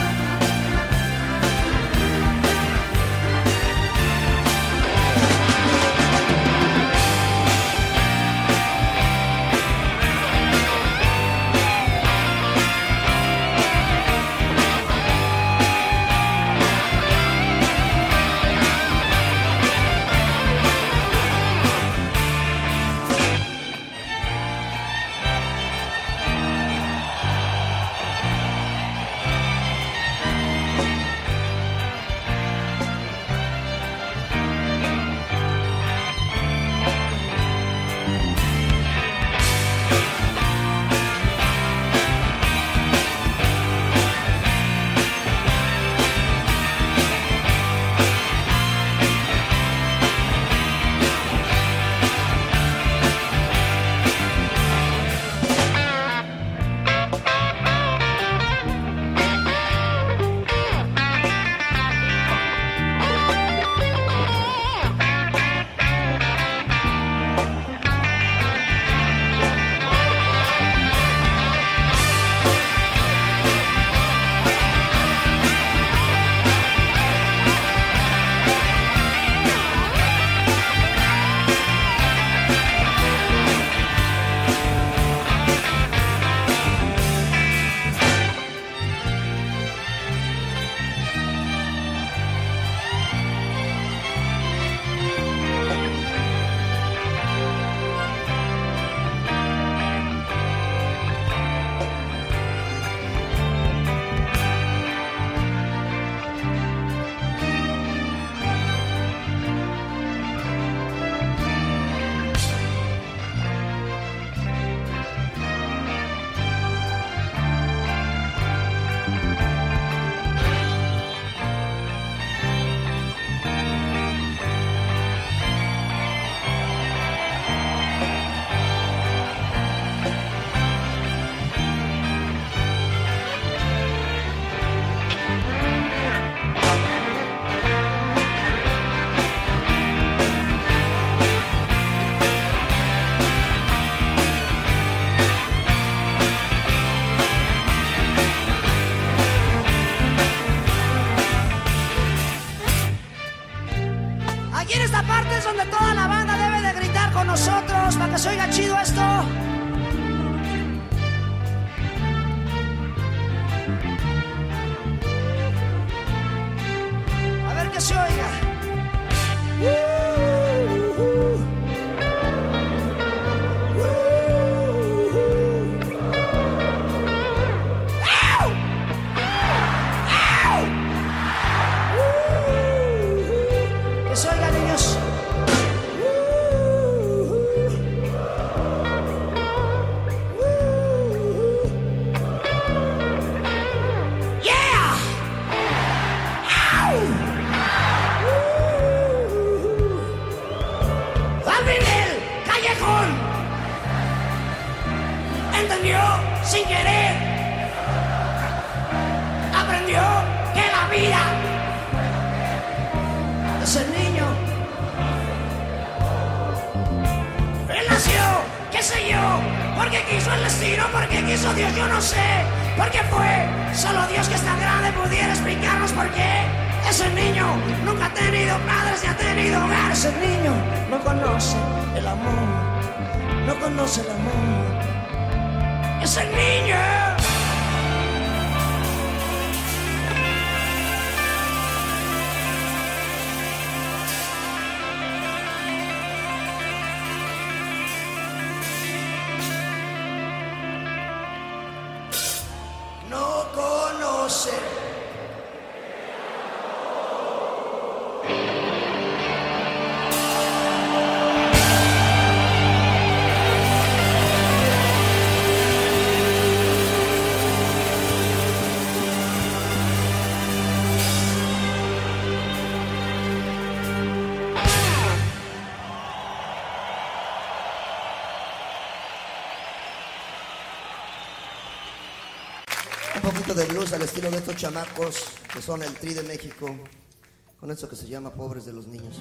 Aquí en esta parte es donde toda la banda debe de gritar con nosotros para que se oiga chido esto. A ver que se oiga. Que se oiga, niños. Entendió sin querer, aprendió que la vida es el niño. Él nació, qué sé yo, porque quiso el destino, porque quiso Dios, yo no sé, porque fue solo Dios que es tan grande pudiera explicarnos por qué. Ese niño nunca ha tenido padres ni ha tenido hogar. Ese niño no conoce el amor, no conoce el amor. Ese niño poquito de blues al estilo de estos chamacos que son el Tri de México, con eso que se llama Pobres de los Niños.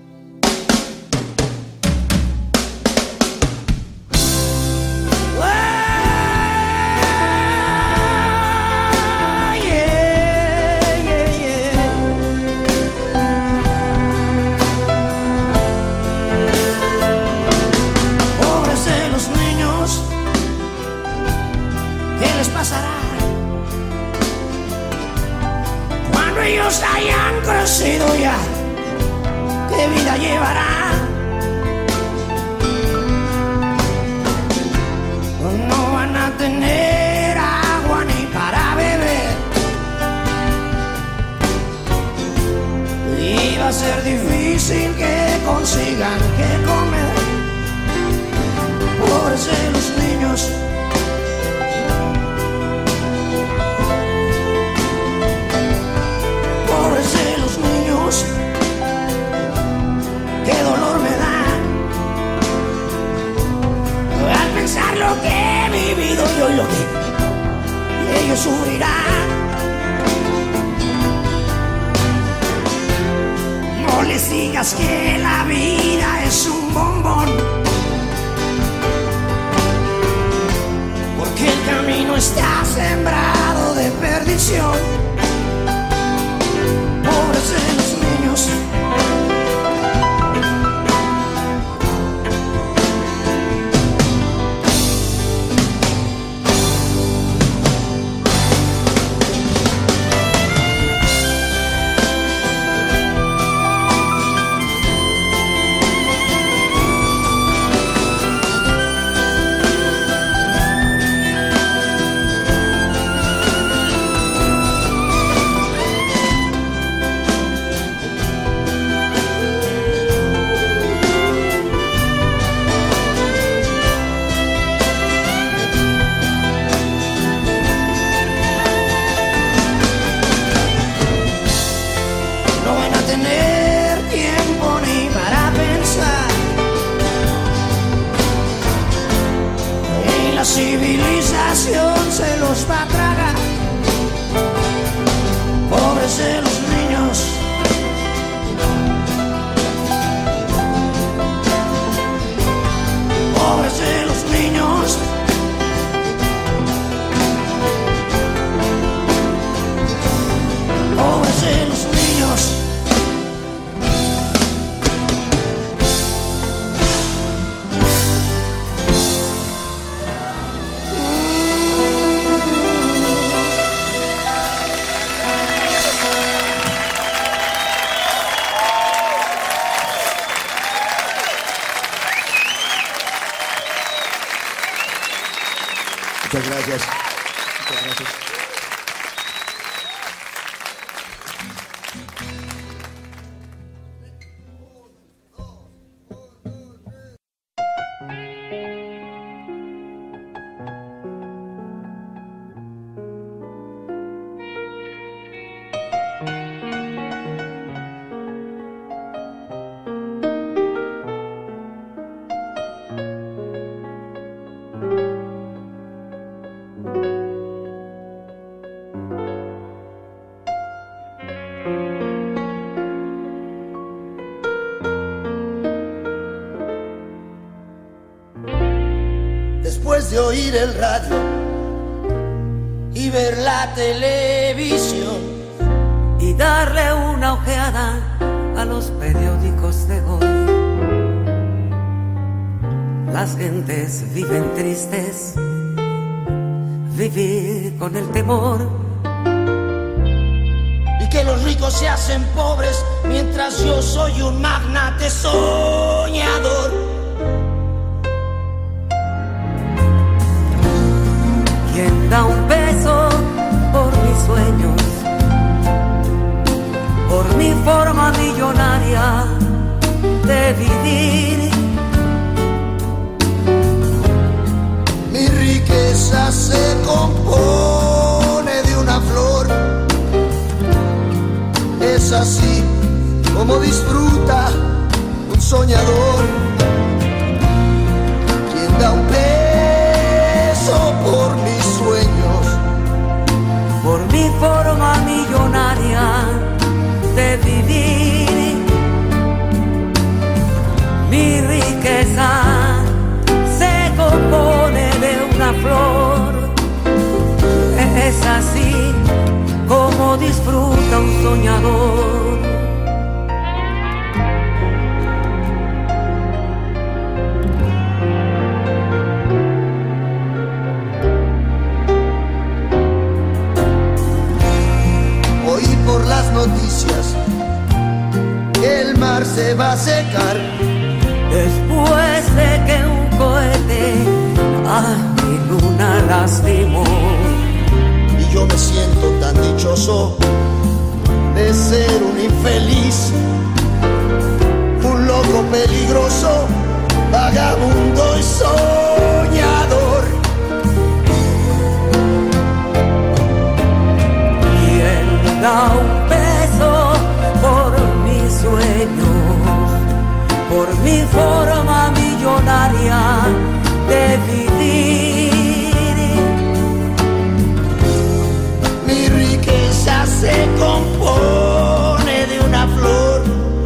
Cuando ellos hayan crecido ya, ¿qué vida llevarán? No van a tener agua ni para beber, y va a ser difícil que consigan que comer. Pobres de los niños, pobres de los niños, qué dolor me da al pensar lo que he vivido yo y lo que ellos sufrirán. No les digas que la vida es un bombón, porque el camino está sembrado de perdición. Pobres de los niños, civilización se los va a tragar. Pobres de los niños, pobres de los niños, pobres de los niños. Muchas gracias. Muchas gracias. Después de oír el radio y ver la televisión y darle una ojeada a los periódicos de hoy, las gentes viven tristes, vivir con el temor, y que los ricos se hacen pobres mientras yo soy un magnate soñador. ¿Quién da un beso por mis sueños, por mi forma millonaria de vivir? Mi riqueza se compone de una flor, es así como disfruta un soñador. ¿Quién da un beso por mis sueños, soñador. Oí por las noticias que el mar se va a secar después de que un cohete a mi luna lastimó. Y yo me siento tan dichoso de ser un infeliz, un loco peligroso, vagabundo y soñador. ¿Quién da un peso por mis sueños, por mi forma millonaria de vivir? Mi riqueza se compone de una flor.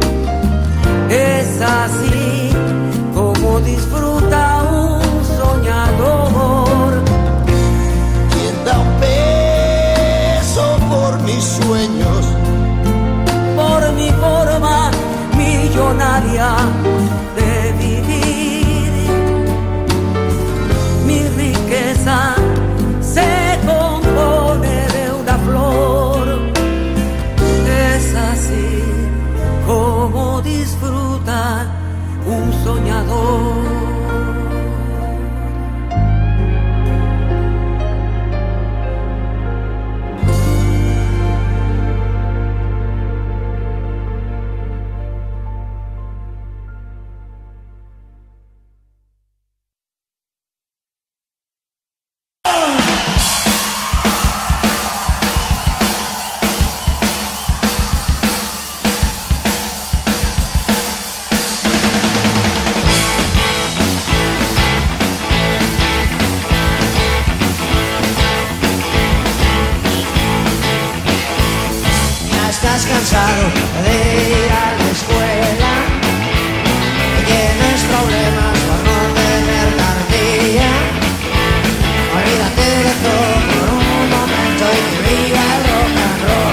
Es así como disfruta un soñador. ¿Quién da un peso por mis sueños, por mi forma millonaria de vivir? Mi riqueza se compone de una flor. Es así como disfruta un soñador. Cansado de ir a la escuela y tienes problemas por no tener cartilla. Olvídate de todo por un momento y que viva el rock and roll.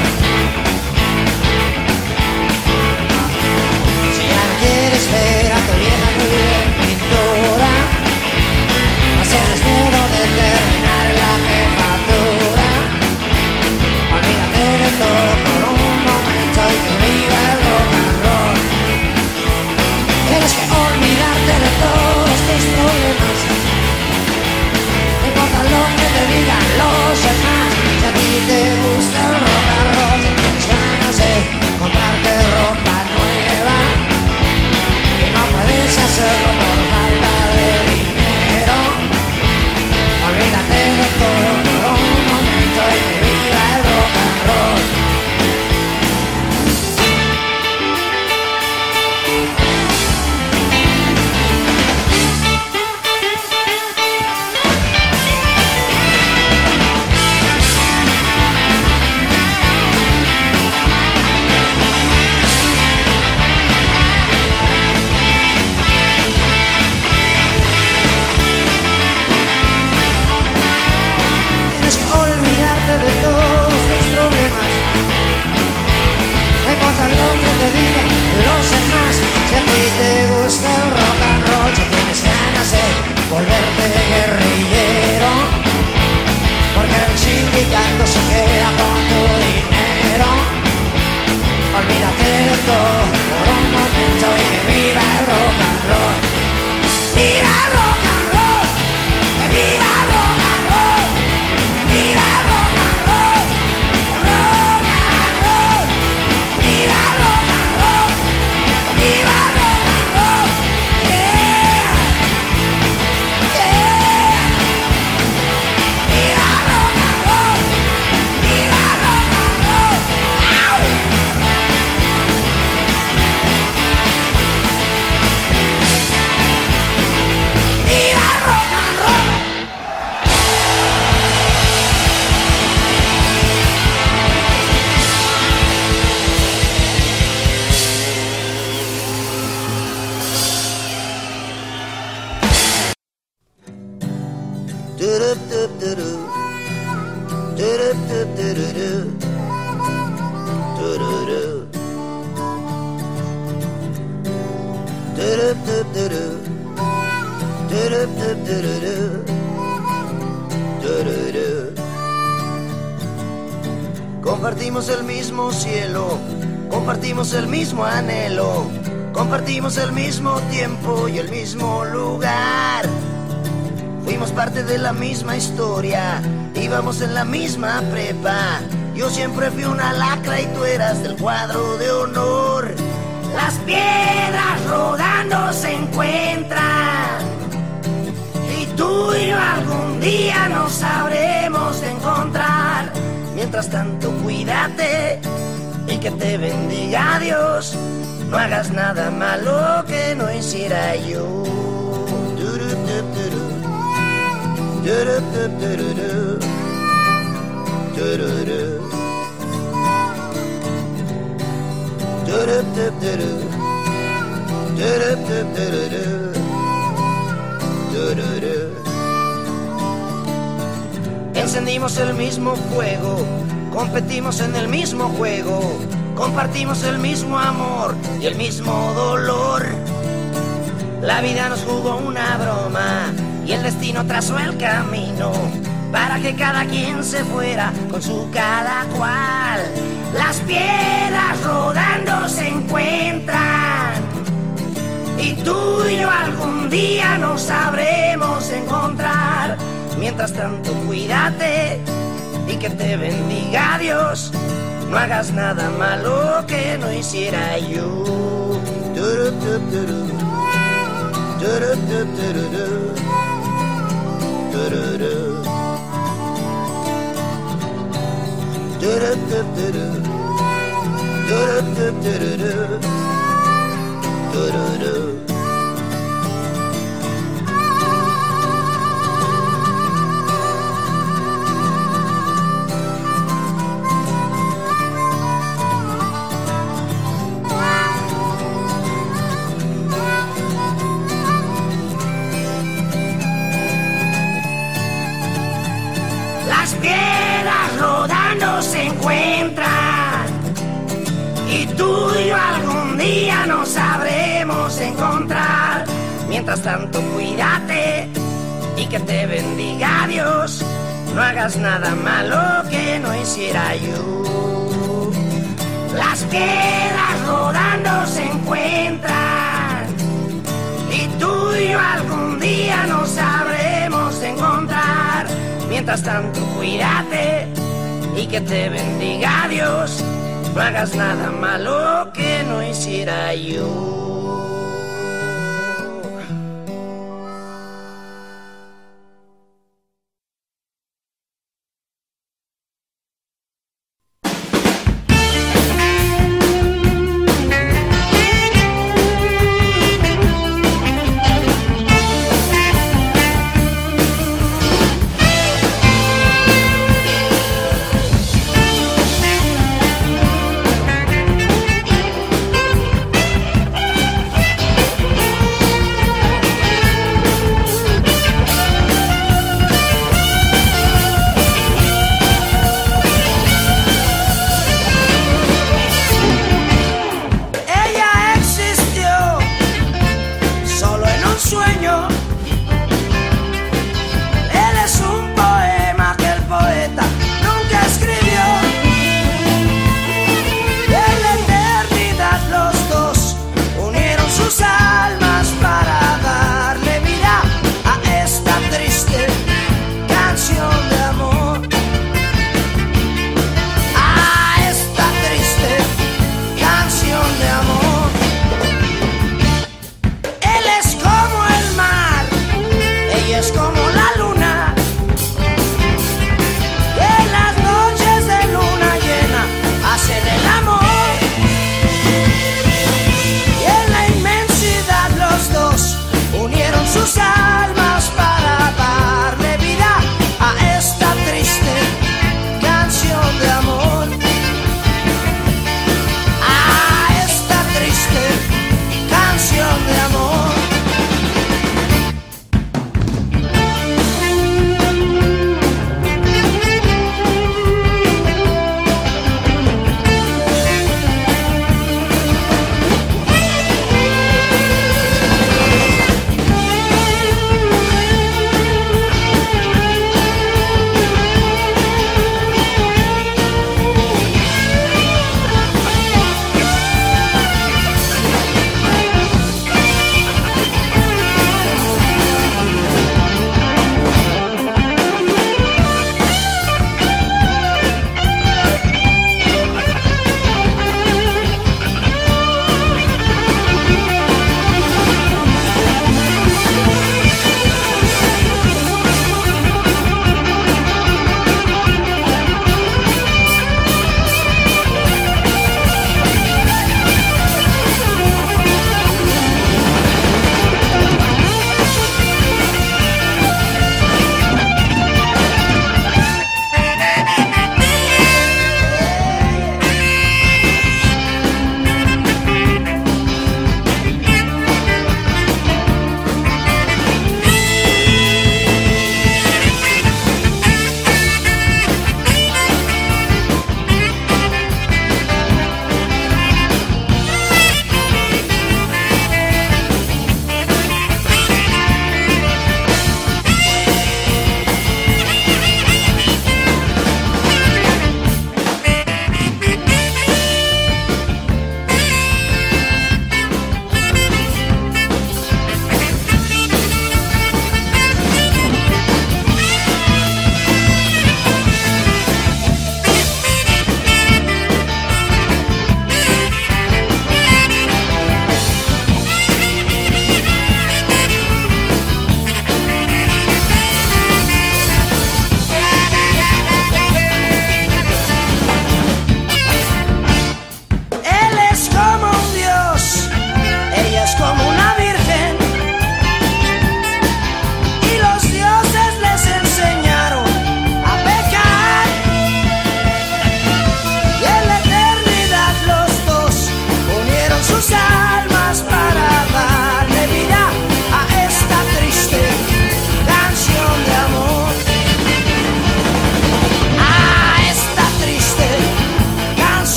Si ya no quieres ver a tu vieja muy bien pintura, no tienes miedo de terminar la jefatura. Olvídate de todo por un y que viva el rock and roll. Tienes que olvidarte de todos tus problemas. No importa lo que te digan los demás. Si a ti te gusta el rock and roll, si tienes ganas de comprarte ropa nueva y no puedes hacerlo por falta de dinero, olvídate de todo por un momento y que viva el rock and roll. De todos tus problemas, no importa lo que te digan los demás. Si a ti te gusta el rock and roll, si tienes ganas de volverte guerrillero, porque el sindicato se queda con tu dinero, olvídate de todo por un momento y que viva el rock and roll. ¡Viva el rock and roll! ¡Que viva el rock and roll! ¡Viva el rock! Compartimos el mismo cielo, compartimos el mismo anhelo, compartimos el mismo tiempo y el mismo lugar. Fuimos parte de la misma historia, íbamos en la misma prepa. Yo siempre fui una lacra y tú eras del cuadro de honor. Las piedras rodando se encuentran y tú y yo algún día nos sabremos encontrar. Mientras tanto cuídate y que te bendiga Dios. No hagas nada malo que no hiciera yo. Encendimos el mismo fuego, competimos en el mismo juego, compartimos el mismo amor y el mismo dolor. La vida nos jugó una broma y el destino trazó el camino para que cada quien se fuera con su cada cual. Las piedras rodando se encuentran y tú y yo algún día nos sabremos encontrar. Mientras tanto cuídate y que te bendiga Dios. No hagas nada malo que no hiciera yo. Las piedras rodando se encuentran y tú y yo algún día nos sabremos encontrar. Mientras tanto cuídate y que te bendiga Dios. No hagas nada malo que no hiciera yo. Las piedras rodando se encuentran y tú y yo algún día nos sabremos encontrar. Mientras tanto cuídate y que te bendiga Dios. No hagas nada malo que no hiciera yo.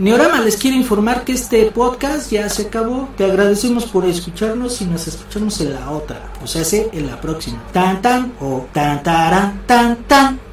Neorama les quiere informar que este podcast ya se acabó. Te agradecemos por escucharnos y nos escuchamos en la otra, o sea, en la próxima. Tan tan o tan taran tan tan.